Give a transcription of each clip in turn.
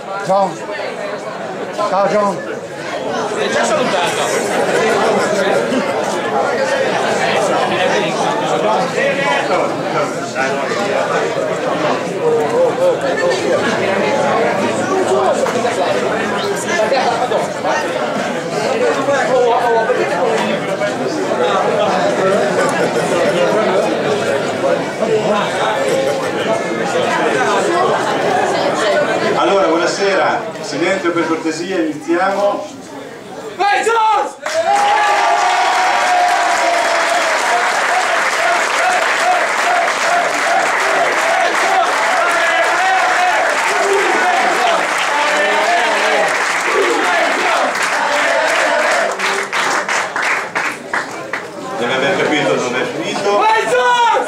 John. Ciao John. Ci ha salutato. Allora, buonasera, silenzio per cortesia, iniziamo. Vai Jones! Deve aver capito dove è finito. Vai Jones!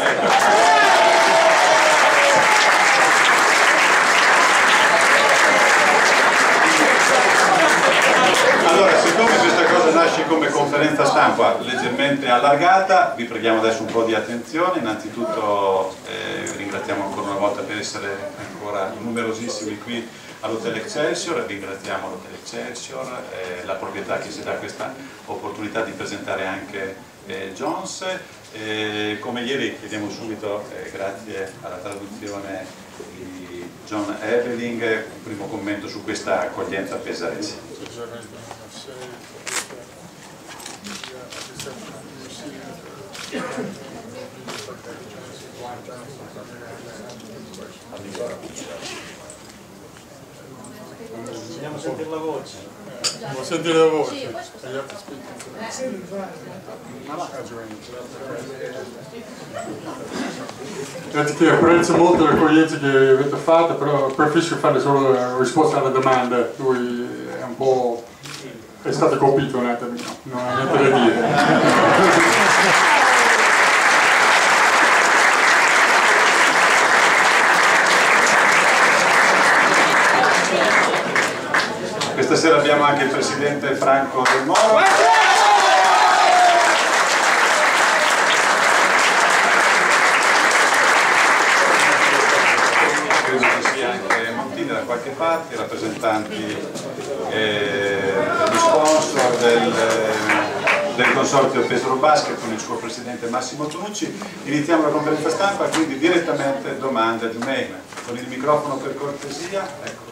Allora, siccome questa cosa nasce come conferenza stampa leggermente allargata, vi preghiamo adesso un po' di attenzione. Innanzitutto ringraziamo ancora una volta per essere ancora numerosissimi qui all'Hotel Excelsior, ringraziamo l'Hotel Excelsior, la proprietà che ci dà questa opportunità di presentare anche Jones. Come ieri chiediamo subito, grazie alla traduzione di John Eveling, un primo commento su questa accoglienza pesarese. Vogliamo sentire la voce. Vuoi sentire la voce? Che apprezzo molto l'accoglienza che avete fatto, però preferisco fare solo la risposta alla domanda. Lui è un po'... è stato colpito un attimino, non ha niente da dire. Questa sera abbiamo anche il presidente Franco Del Moro. Credo ci sia anche Montini da qualche parte, i rappresentanti degli sponsor del consorzio Pesaro Basket con il suo presidente Massimo Tonucci. Iniziamo la conferenza stampa, quindi direttamente domande a Jumaine. Con il microfono per cortesia. Ecco.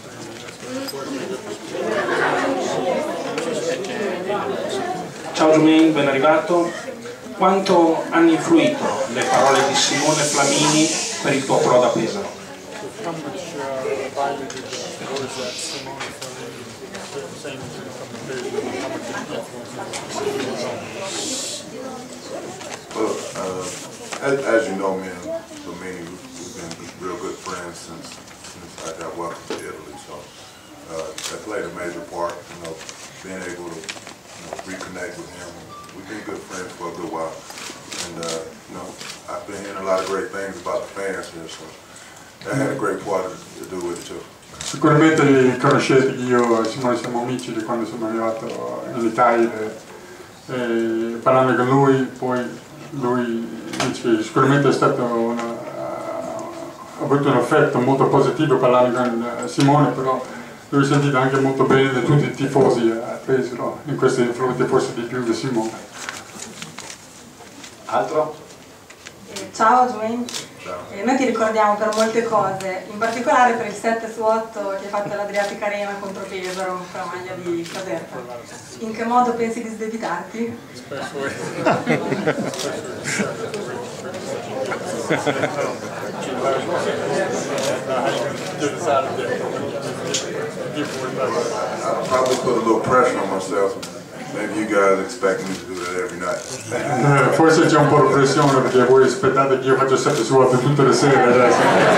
Ciao Jumaine, ben arrivato. Quanto hanno influito le parole di Simone Flamini per il tuo approdo a Pesaro? Well, as you know, me and Flamini, we've been real good friends since I got welcome to Italy. So that played a major part, being able to reconnect with him. We've been good friends for a good while, and I've been hearing a lot of great things about the fans here, so that had a great part to do with it too. Sicuramente conoscete che io e Simone siamo amici di quando sono arrivato in Italia, parlando con lui, poi lui dice che sicuramente è stato ha avuto un effetto molto positivo parlando con Simone, però lui è sentito anche molto bene da tutti i tifosi a Pesaro, in questi influenti forse di più di Simone. Altro? Ciao Jumaine. Noi ti ricordiamo per molte cose, in particolare per il 7 su 8 che hai fatto all'Adriatica Arena contro Pesaro con la maglia di Caserta. In che modo pensi di sdebitarti? I probably put a little pressure on myself. Maybe you guys expect me to do that every night. Forse c'è un po' di pressione perché voi aspettate che io faccia 7 su 8 tutte le sere adesso.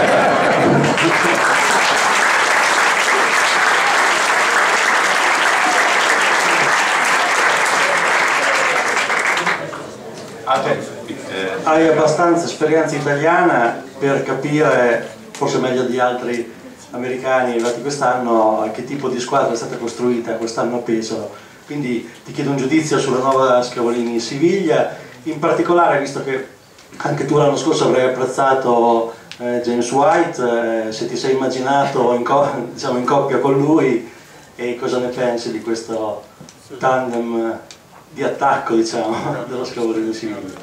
Hai abbastanza esperienza italiana per capire, forse meglio di altri americani arrivati quest'anno, a che tipo di squadra è stata costruita quest'anno a Pesaro. Quindi ti chiedo un giudizio sulla nuova Schiavolini-Siviglia, in particolare visto che anche tu l'anno scorso avrai apprezzato James White, se ti sei immaginato diciamo, in coppia con lui e cosa ne pensi di questo tandem di attacco, diciamo, dello Scavolini Siviglia.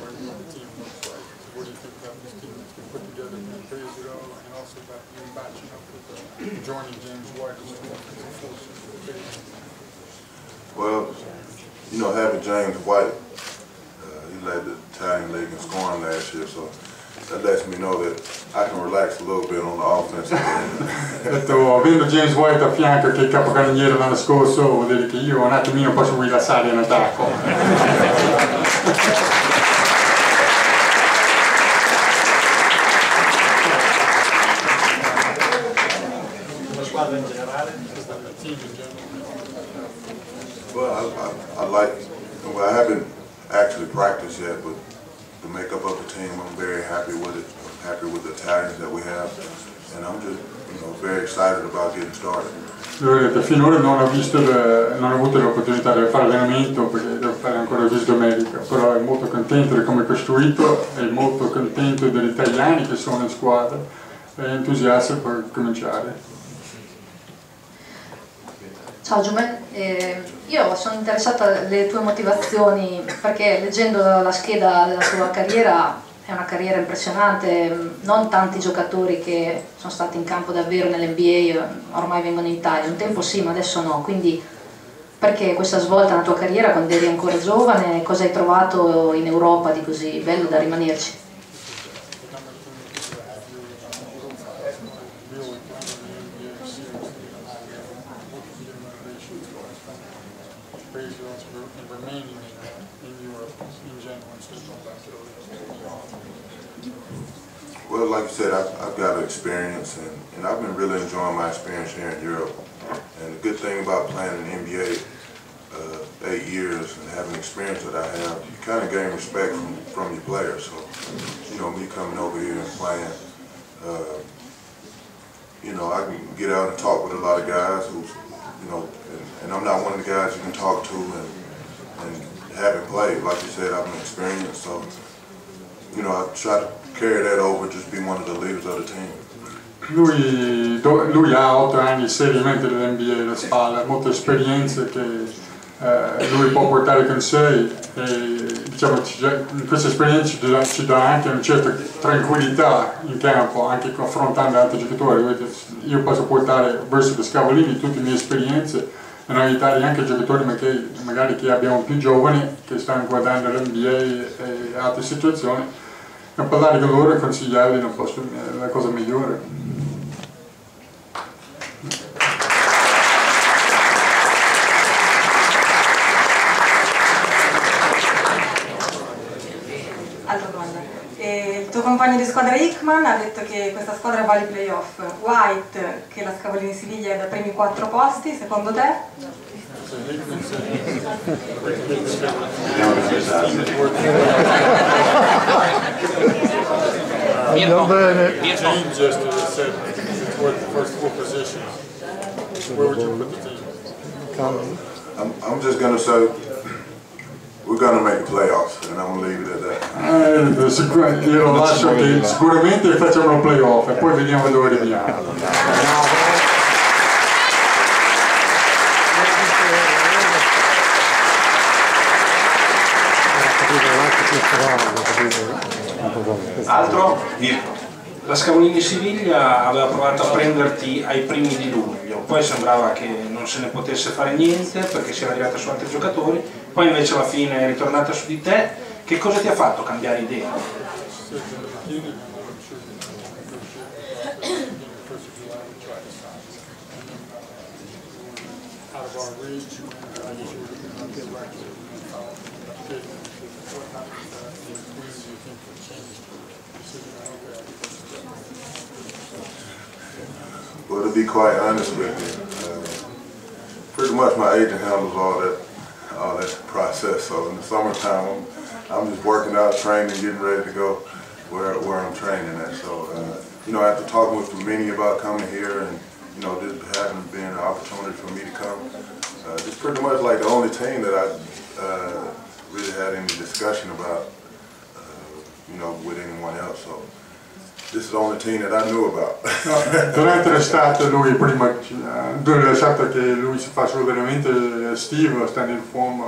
Well, you know, having James White, he led the Italian league in scoring last year, so that lets me know that I can relax a little bit on the offensive end. Avendo James White a fianco che è il capocannoniere l'anno scorso, vuol dire che io un attimino posso rilassare in attacco. La squadra in generale? Well, I like, well, I haven't actually practiced yet, but the makeup of the team, I'm very happy with it. I'm happy with the Italians that we have, and I'm just, you know, very excited about getting started. Finora non ho avuto l'opportunità di fare allenamento perché devo fare ancora il visto medico, però è molto contento di come è costruito, è molto contento degli italiani che sono in squadra e entusiasta per cominciare. Ciao Giumen, io sono interessata alle tue motivazioni perché leggendo la scheda della tua carriera è una carriera impressionante, non tanti giocatori che sono stati in campo davvero nell'NBA ormai vengono in Italia, un tempo sì ma adesso no, quindi perché questa svolta nella tua carriera quando eri ancora giovane, cosa hai trovato in Europa di così bello da rimanerci? Well, like you said, I've got experience, and I've been really enjoying my experience here in Europe. And the good thing about playing in the NBA, 8 years, and having the experience that I have, you kind of gain respect from your players. So, you know, me coming over here and playing, you know, I can get out and talk with a lot of guys who, you know, and I'm not one of the guys you can talk to and haven't played. Like you said, I'm experienced, so, you know, I try to carry that over, just be one of the leaders of the team. Lui ha 8 anni seriamente dell'NBA alle spalle, molte esperienze che lui può portare con sé e diciamo, questa esperienza ci dà anche una certa tranquillità in campo, anche affrontando altri giocatori. Io posso portare verso le Scavolini tutte le mie esperienze e aiutare anche giocatori magari che abbiamo più giovani che stanno guardando l'NBA e altre situazioni. E parlare con loro e consigliarli non posso, è la cosa migliore. Altra domanda. Il tuo compagno di squadra Hickman ha detto che questa squadra va ai playoff. White, che la Scavolini Siviglia è dai primi 4 posti, secondo te? James yesterday said it's worth the first 4 positions. Where would you put the team? I'm just going to say we're going to make the playoffs, and I'm going to leave it at that. Io lo lascio che sicuramente facciamo playoff e poi vediamo dove arriviamo. Altro? Mirko. La Scavolini Siviglia aveva provato a prenderti ai primi di luglio, poi sembrava che non se ne potesse fare niente perché si era arrivata su altri giocatori, poi invece alla fine è ritornata su di te. Che cosa ti ha fatto cambiare idea? Well, to be quite honest with you, pretty much my agent handles all that process. So in the summertime, I'm just working out, training, getting ready to go where I'm training at. So you know, after talking with many about coming here, and you know, just having been an opportunity for me to come, it's pretty much like the only team that I really had any discussion about, you know, with anyone else. So this is the only team that I knew about. No, durante l'estate lui prima, durante l'estate che lui si fa solo veramente estivo, standing form,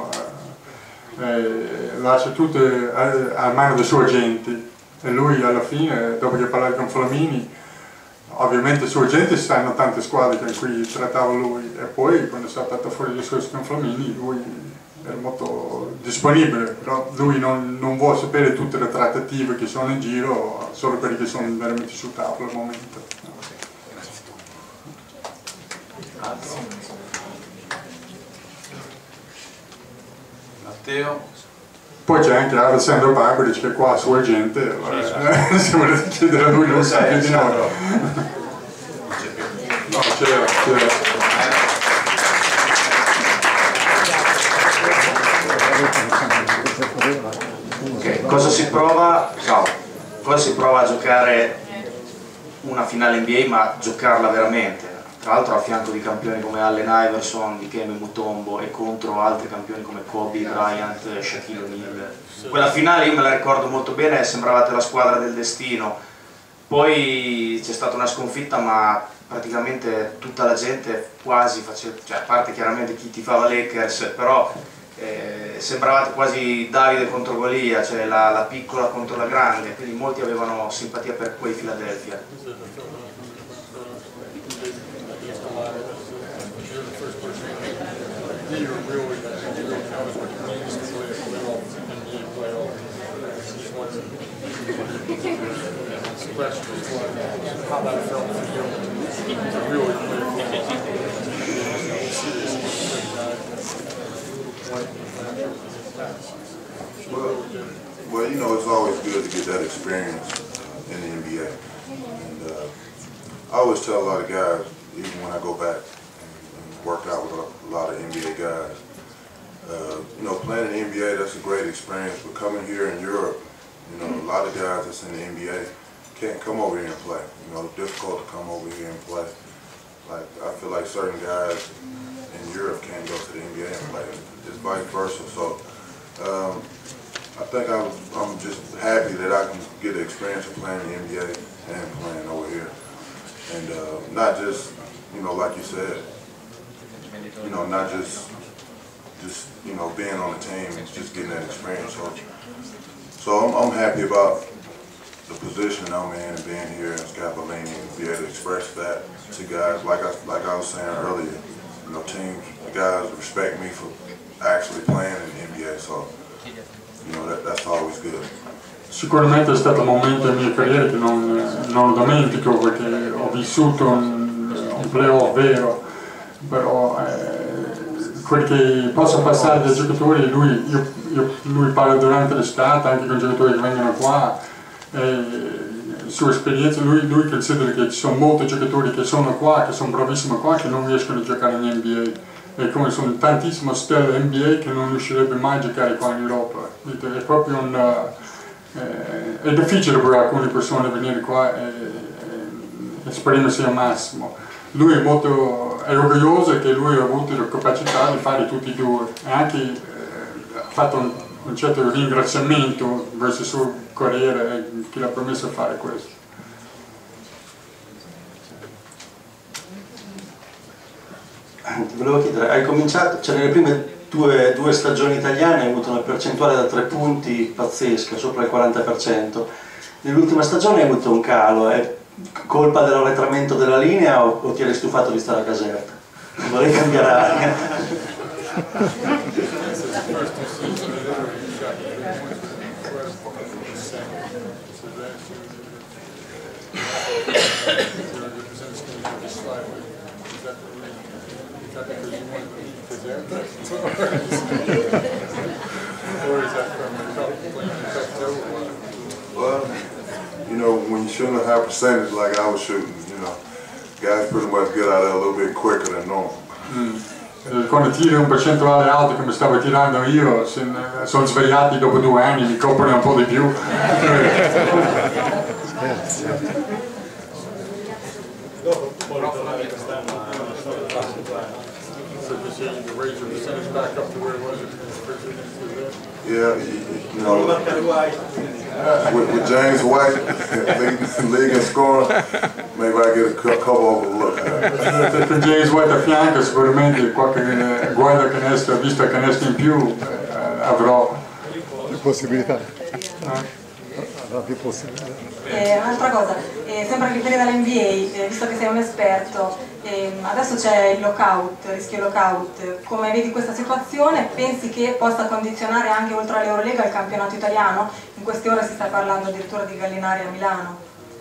lascia tutto a mano dei suoi agenti e lui alla fine, dopo che parlava con Flamini, ovviamente i suoi agenti sanno tante squadre con cui trattava lui e poi quando è saltato fuori il discorso con Flamini lui era molto disponibile, però lui non vuole sapere tutte le trattative che sono in giro, solo quelli che sono veramente sul tavolo al momento. Matteo? Poi c'è anche Alessandro Barbaric che è qua suo agente, se volete chiedere a lui non sa più di noi. No, c'era. Okay. Cosa si prova a giocare una finale NBA, ma giocarla veramente, tra l'altro a fianco di campioni come Allen Iverson, Dikembe Mutombo e contro altri campioni come Kobe Bryant, Shaquille O'Neal. Quella finale io me la ricordo molto bene, sembravate la squadra del destino, poi c'è stata una sconfitta ma praticamente tutta la gente quasi faceva, cioè a parte chiaramente chi tifava Lakers, però sembravate quasi Davide contro Golia, cioè la piccola contro la grande, quindi molti avevano simpatia per quei Philadelphia. Well, you know, it's always good to get that experience in the NBA. And I always tell a lot of guys, even when I go back and work out with a lot of NBA guys, you know, playing in the NBA, that's a great experience, but coming here in Europe, you know, a lot of guys that's in the NBA can't come over here and play. You know, it's difficult to come over here and play. Like, I feel like certain guys in Europe can't go to the NBA and play. It's vice versa. So I think I'm just happy that I can get the experience of playing in the NBA and playing over here. And not just, you know, like you said, you know, not just you know, being on the team, just getting that experience. So I'm happy about the position I'm in and being here in Scavolini and be able to express that to guys. Like I was saying earlier, you know, teams, the guys respect me for actually playing in the NBA. So, you know, that's always good. Sicuramente è stato un momento della mia carriera che non lo dimentico perché ho vissuto un playoff vero, però quel che posso passare dai giocatori, lui parla durante l'estate anche con i giocatori che vengono qua, sua esperienza, lui considera che ci sono molti giocatori che sono qua, che sono bravissimi qua, che non riescono a giocare in NBA. E come sono tantissime stelle NBA che non riuscirebbe mai a giocare qua in Europa. È proprio è difficile per alcune persone venire qua e esprimersi al massimo. Lui è orgoglioso che lui ha avuto la capacità di fare tutti e due e anche ha fatto un certo ringraziamento verso il suo carriera che gli ha permesso di fare questo. Volevo chiedere, hai cominciato, cioè nelle prime due stagioni italiane hai avuto una percentuale da 3 punti pazzesca, sopra il 40%, nell'ultima stagione hai avuto un calo, è colpa dell'arretramento della linea o ti eri stufato di stare a Caserta? Vorrei cambiare aria. Well, you know, when you shooting a high percentage like I was shooting, you know, guys pretty much get out of there a little bit quicker than normal. Quando tiri un percentuale alto come stavo tirando io, sono svegliati dopo 2 anni, mi coprono un po' di più. process of decision to raise your percentage back up to where it was? Yeah, you know, with James White leading in scoring, maybe I get a couple of look. Con James White a fianco sicuramente qualche guarda canestro, vista canestro in più, avrò più possibilità. Avrà più possibilità. Un'altra cosa, sempre a riferire dall'NBA, visto che sei un esperto, adesso c'è il lockout, il rischio lockout, come vedi questa situazione? Pensi che possa condizionare anche oltre all'Eurolega il campionato italiano? In queste ore si sta parlando addirittura di Gallinari a Milano.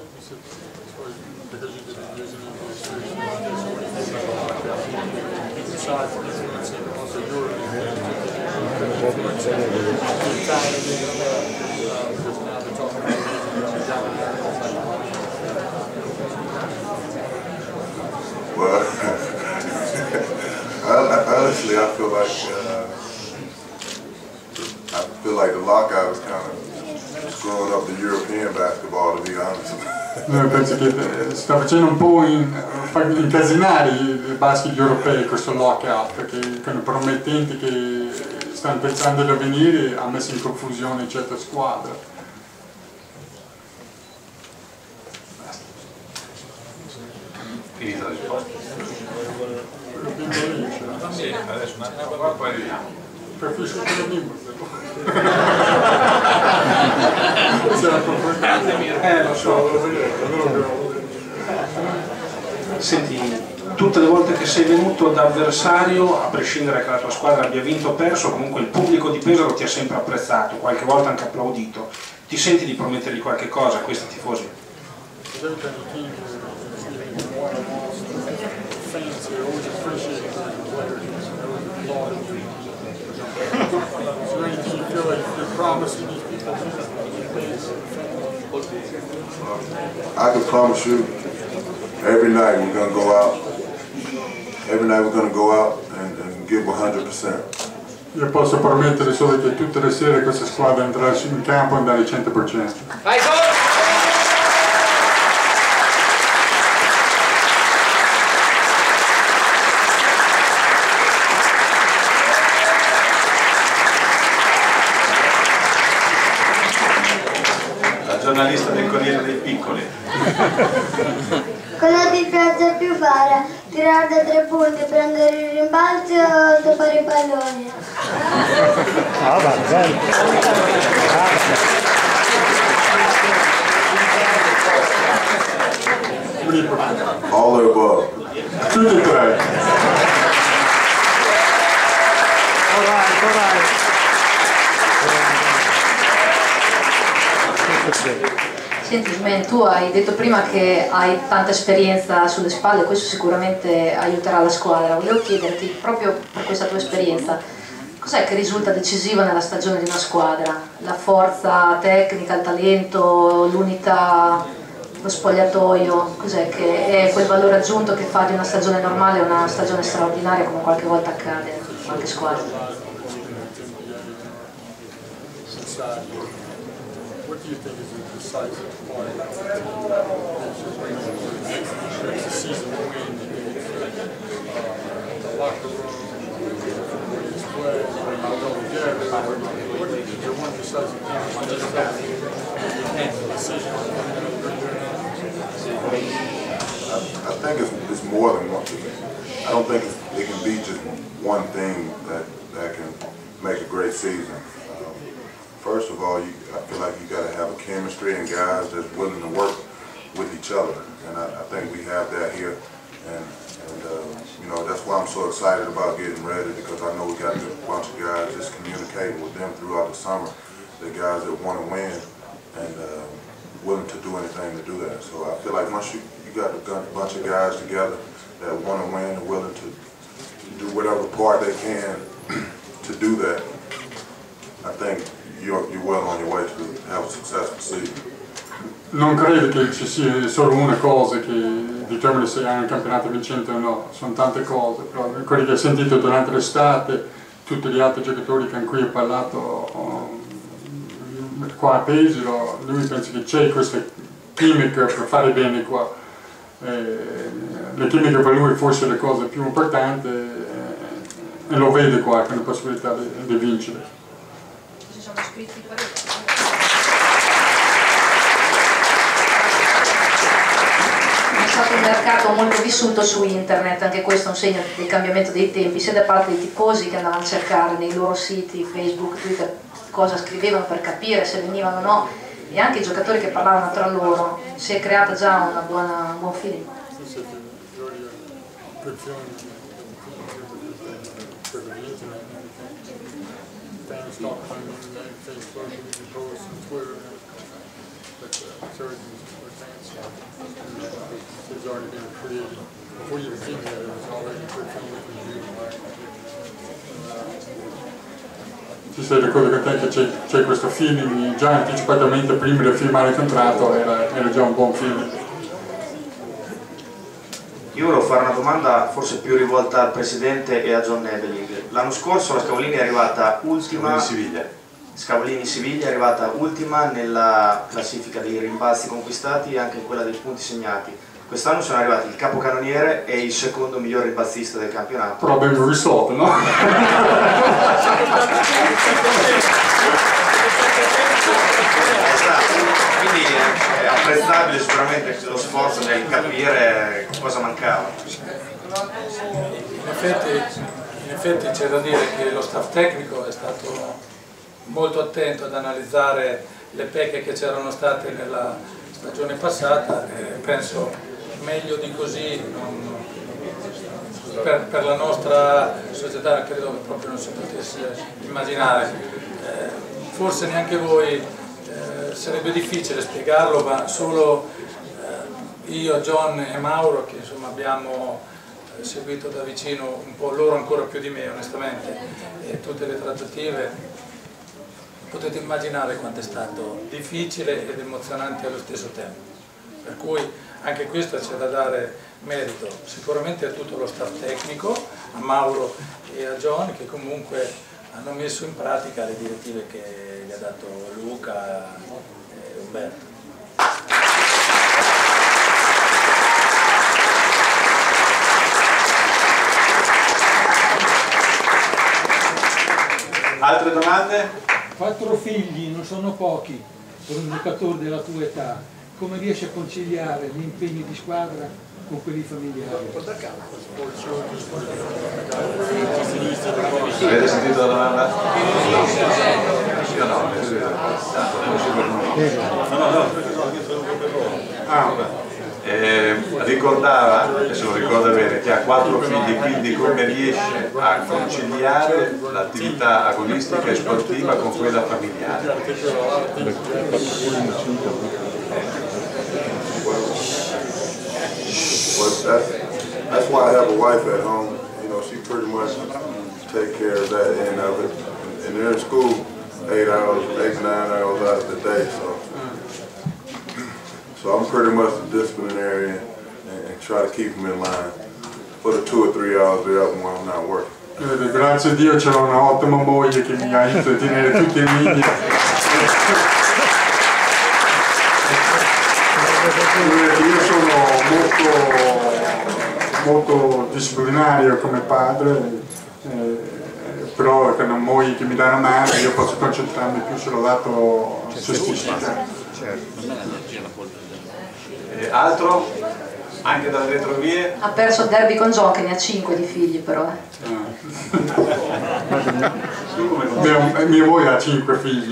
Well, honestly, I feel like the lockout is kind of screwing up the European basketball, to be honest. Penso che sta facendo un po' incasinare i basket europei questo lockout, perché con i promettenti che stanno pensando di avvenire ha messo in confusione certe squadre. Finita la risposta? Sì, adesso un attimo, poi arriviamo. Preferisco che lo lo so. Senti, tutte le volte che sei venuto da avversario, a prescindere che la tua squadra abbia vinto o perso, comunque il pubblico di Pesaro ti ha sempre apprezzato, qualche volta anche applaudito. Ti senti di promettergli qualche cosa a questi tifosi? I can promise you, every night we're gonna go out. Every night we're gonna go out and give 100%. Io posso promettere solo che tutte le sere questa squadra andrà in campo e andare al 100%. Vai, Giornalista del Corriere dei Piccoli. Cosa ti piace più fare? Tirare da 3 punti, prendere i rimbalzi o toppare i palloni? Ah, va, bello. All the above. Tutti e tre. Senti Smen, tu hai detto prima che hai tanta esperienza sulle spalle, questo sicuramente aiuterà la squadra. Volevo chiederti, proprio per questa tua esperienza, cos'è che risulta decisivo nella stagione di una squadra? La forza tecnica, il talento, l'unità, lo spogliatoio? Cos'è che è quel valore aggiunto che fa di una stagione normale una stagione straordinaria, come qualche volta accade in qualche squadra? What do you think is the decisive point? It's a season to win. The locker room, it's play, you go together. What is your one decisive decision? I think it's more than one thing. I don't think it can be just one thing that can make a great season. First of all, I feel like you got to have a chemistry and guys that's willing to work with each other, and I think we have that here. And you know, that's why I'm so excited about getting ready, because I know we got a bunch of guys just communicating with them throughout the summer. The guys that want to win and willing to do anything to do that. So I feel like once you got a bunch of guys together that want to win and willing to do whatever part they can to do that, I think you're well on your way to have a successful season. Non credo che ci sia solo una cosa che determina se hai un campionato vincente o no, sono tante cose, però quelli che ho sentito durante l'estate, tutti gli altri giocatori con cui ho parlato qua a Pesaro, lui pensa che c'è questa chimica per fare bene qua. La chimica per lui forse è la cosa più importante, e lo vede qua come possibilità di vincere. Ci sono iscritti parecchi. È stato un mercato molto vissuto su internet, anche questo è un segno del cambiamento dei tempi, sia da parte dei tifosi che andavano a cercare nei loro siti, Facebook, Twitter, cosa scrivevano per capire se venivano o no, e anche i giocatori che parlavano tra loro. Si è creata già un buon feeling. Ti sei d'accordo con te che c'è questo feeling già anticipatamente prima di firmare il contratto, era già un buon feeling? Io volevo fare una domanda forse più rivolta al presidente e a John Ebeling. L'anno scorso la Scavolini è arrivata ultima. Scavolini-Siviglia è arrivata ultima nella classifica dei rimbalzi conquistati e anche in quella dei punti segnati. Quest'anno sono arrivati il capocannoniere e il secondo miglior rimbalzista del campionato. Però abbiamo risolto, no? Esatto, quindi è apprezzabile sicuramente lo sforzo nel capire cosa mancava. In effetti c'è da dire che lo staff tecnico è stato molto attento ad analizzare le pecche che c'erano state nella stagione passata e penso meglio di così per la nostra società credo che proprio non si potesse immaginare. Forse neanche voi, sarebbe difficile spiegarlo, ma solo io, John e Mauro, che insomma abbiamo seguito da vicino un po' loro ancora più di me onestamente, e tutte le trattative, potete immaginare quanto è stato difficile ed emozionante allo stesso tempo. Per cui anche questo c'è da dare merito sicuramente a tutto lo staff tecnico, a Mauro e a John, che comunque hanno messo in pratica le direttive che gli ha dato Luca e Umberto. Altre domande? 4 figli non sono pochi per un giocatore della tua età. Come riesci a conciliare gli impegni di squadra con quelli familiari? Avete sentito la domanda? Io no. Ricordava, se lo ricorda bene, che ha 4 figli, quindi come riesce a conciliare l'attività agonistica e sportiva con quella familiare? Well, that's why I have a wife at home. You know, she pretty much take care of that end of it. And they're in school 8 hours, 9 hours out of the day, so I'm pretty much the disciplinarian and try to keep them in line for the 2 or 3 hours they're up when I'm not working. Grazie a Dio c'è una ottima moglie che mi aiuta a tenere tutti i figli. Io sono molto disciplinario come padre, però con una moglie che mi dà una mano io posso concentrarmi più sul lato cestistica. Altro? Anche dalle retrovie? Ha perso il derby con John che ne ha 5 di figli però. Mia moglie ha 5 figli.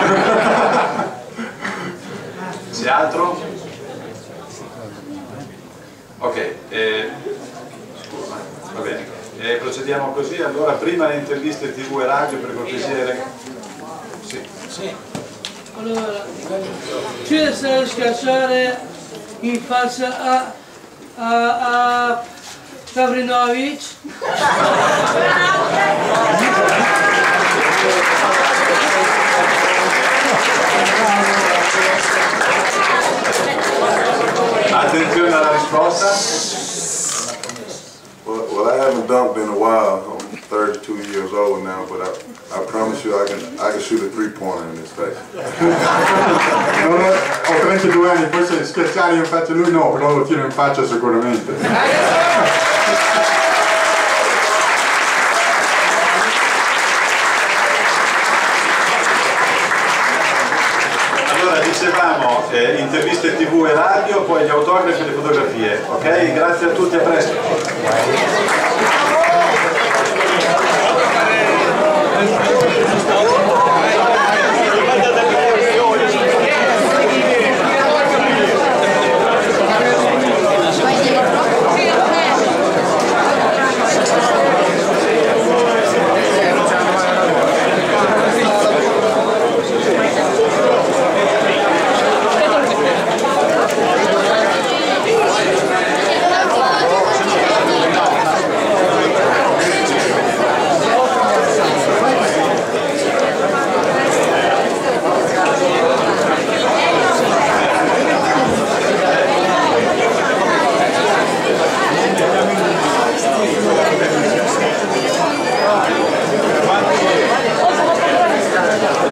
C'è altro? Ok, va bene. Procediamo così, allora prima le interviste TV e radio per cortesia. Sì. Sì. Allora, c'è da schiacciare in faccia a Gavrinovic. Attenzione alla risposta. Well, I haven't dunked in a while. I'm 32 years old now, but I promise you I can shoot a 3-pointer in this face. Ho 32 anni, poi se schiacciare in faccia lui no, però lo tiro in faccia sicuramente. interviste TV e radio, poi gli autografi e le fotografie. Ok? Grazie a tutti, a presto.